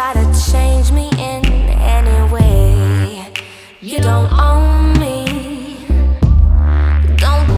try to change me in any way. You don't own me.